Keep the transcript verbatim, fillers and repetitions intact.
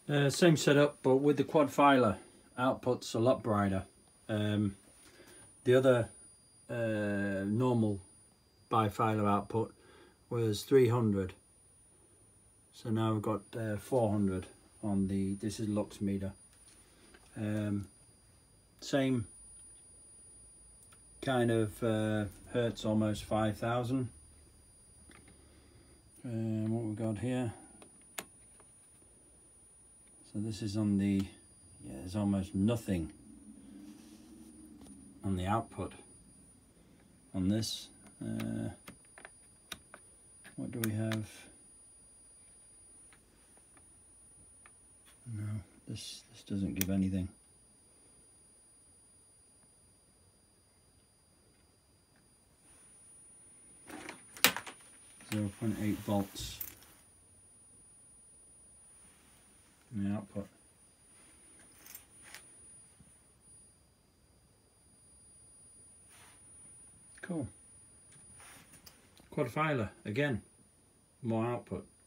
Uh, same setup, but with the Quadfilar, output's a lot brighter. Um, the other uh, normal bifilar output was three hundred, so now we've got uh, four hundred on the, this is lux meter. Um, same kind of uh, hertz, almost five thousand. Um, what we've got here, so this is on the, yeah, there's almost nothing on the output on this. Uh, what do we have? No, this this doesn't give anything. zero point eight volts in the output. Cool. Quadfilar again, more output.